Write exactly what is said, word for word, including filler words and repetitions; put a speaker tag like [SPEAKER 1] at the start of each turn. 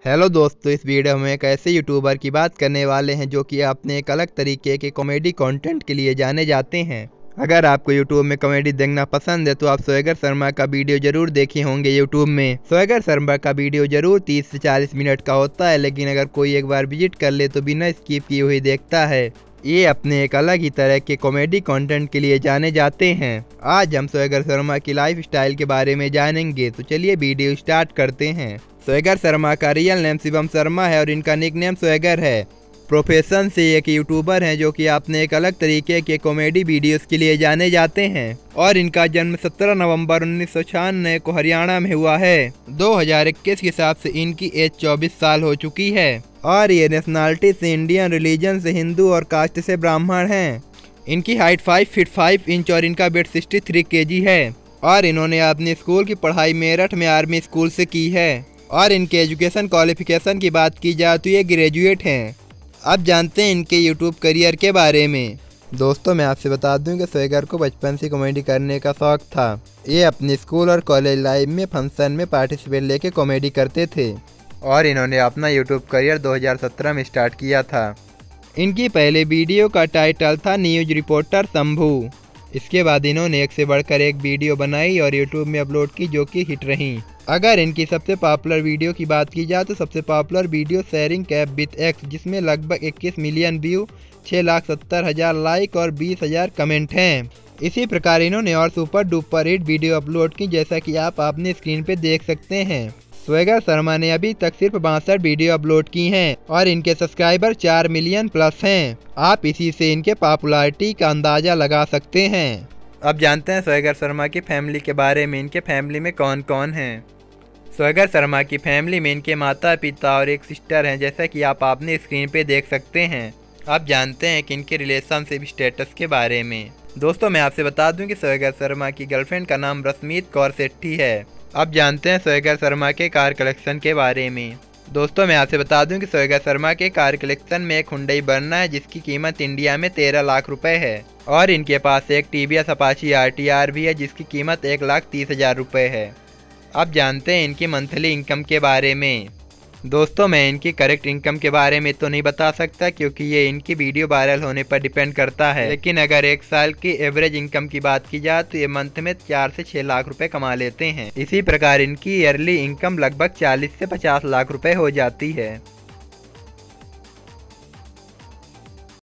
[SPEAKER 1] Hello दोस्तों, इस video में एक ऐसे यूट्यूबर की बात करने वाले हैं जो कि अपने एक अलग तरीके के कॉमेडी कंटेंट के लिए जाने जाते हैं। अगर आपको यूट्यूब में कॉमेडी देखना पसंद है तो आप स्वैगर शर्मा का वीडियो जरूर देखे होंगे। यूट्यूब में स्वैगर शर्मा का वीडियो जरूर तीस से चालीस मिनट का होता है, लेकिन अगर कोई एक बार विजिट कर ले तो बिना स्किप किए हुए देखता है। ये अपने एक अलग ही तरह के कॉमेडी कंटेंट के लिए जाने जाते हैं। आज हम स्वैगर शर्मा की लाइफ स्टाइल के बारे में जानेंगे, तो चलिए वीडियो स्टार्ट करते हैं। स्वैगर शर्मा का रियल नेम शिवम शर्मा है और इनका निक नेम स्वैगर है। प्रोफेशन से एक यूट्यूबर हैं जो कि अपने एक अलग तरीके के कॉमेडी वीडियोस के लिए जाने जाते हैं और इनका जन्म सत्रह नवंबर उन्नीस सौ छियानवे को हरियाणा में हुआ है। दो हज़ार इक्कीस के हिसाब से इनकी एज चौबीस साल हो चुकी है और ये नेशनलिटी से इंडियन, रिलीजन से हिंदू और कास्ट से ब्राह्मण हैं। इनकी height five feet five inch और इनका वेट सिक्सटी थ्री केजी है और इन्होंने अपनी स्कूल की पढ़ाई मेरठ में आर्मी स्कूल से की है और इनके एजुकेशन क्वालिफिकेशन की बात की जाए तो ये ग्रेजुएट हैं। अब जानते हैं इनके यूट्यूब करियर के बारे में। दोस्तों, मैं आपसे बता दूं कि स्वैगर को बचपन से कॉमेडी करने का शौक था। ये अपने स्कूल और कॉलेज लाइफ में फंक्शन में पार्टिसिपेट लेके कॉमेडी करते थे और इन्होंने अपना यूट्यूब करियर दो हज़ार सत्रह में स्टार्ट किया था। इनकी पहले वीडियो का टाइटल था न्यूज रिपोर्टर शंभू। इसके बाद इन्होंने एक से बढ़कर एक वीडियो बनाई और यूट्यूब में अपलोड की जो कि हिट रही। अगर इनकी सबसे पॉपुलर वीडियो की बात की जाए तो सबसे पॉपुलर वीडियो शेयरिंग कैप विथ एक्स, जिसमें लगभग इक्कीस मिलियन व्यू, छः लाख सत्तर हज़ार लाइक और बीस हज़ार कमेंट हैं। इसी प्रकार इन्होंने और super duper hit video upload की, जैसा कि आप अपने स्क्रीन पे देख सकते हैं। स्वैगर शर्मा ने अभी तक सिर्फ बासठ वीडियो अपलोड की हैं और इनके सब्सक्राइबर चार मिलियन प्लस हैं। आप इसी से इनके पॉपुलैरिटी का अंदाज़ा लगा सकते हैं। अब जानते हैं स्वैगर शर्मा की फैमिली के बारे में। इनके फैमिली में कौन कौन हैं। स्वैगर शर्मा की फैमिली में इनके माता पिता और एक सिस्टर हैं, जैसा कि आप अपने स्क्रीन पे देख सकते हैं। अब जानते हैं कि इनके रिलेशनशिप स्टेटस के बारे में। दोस्तों, मैं आपसे बता दूं कि स्वैगर शर्मा की गर्लफ्रेंड का नाम रश्मीत कौर सेट्टी है। अब जानते हैं स्वैगर शर्मा के कार कलेक्शन के बारे में। दोस्तों, मैं आपसे बता दूं कि स्वैगर शर्मा के कार कलेक्शन में एक हुंडई वर्ना है जिसकी कीमत इंडिया में तेरह लाख रुपए है और इनके पास एक TVS Apache R T R भी है जिसकी कीमत एक लाख तीस हजार रुपये है। अब जानते हैं इनकी मंथली इनकम के बारे में। दोस्तों, मैं इनकी करेक्ट इनकम के बारे में तो नहीं बता सकता क्योंकि ये इनकी वीडियो वायरल होने पर डिपेंड करता है, लेकिन अगर एक साल की एवरेज इनकम की बात की जाए तो ये मंथ में चार से छह लाख रुपए कमा लेते हैं। इसी प्रकार इनकी ईयरली इनकम लगभग चालीस से पचास लाख रुपए हो जाती है।